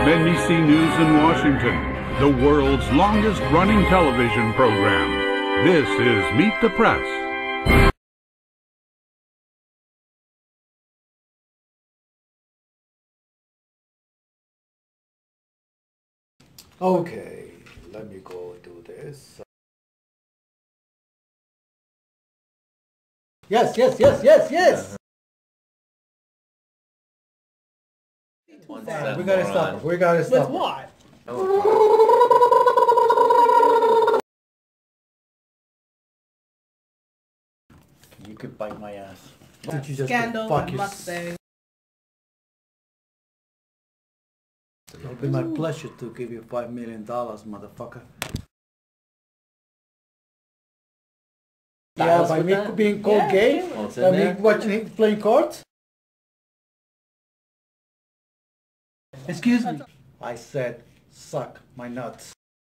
NBC News in Washington, the world's longest-running television program. This is Meet the Press. Okay, let me go do this. Yes. We gotta stop. We gotta stop. With what? You could bite my ass. That You just scandal fuck and mukbang. It'll be my pleasure to give you $5 million, motherfucker. Yeah, by me being called gay? By me watching playing cards? Excuse me. I said, suck my nuts.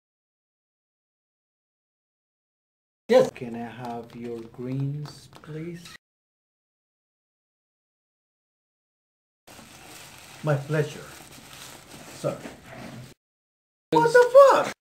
Yes. Can I have your greens, please? My pleasure. Sir. What the fuck?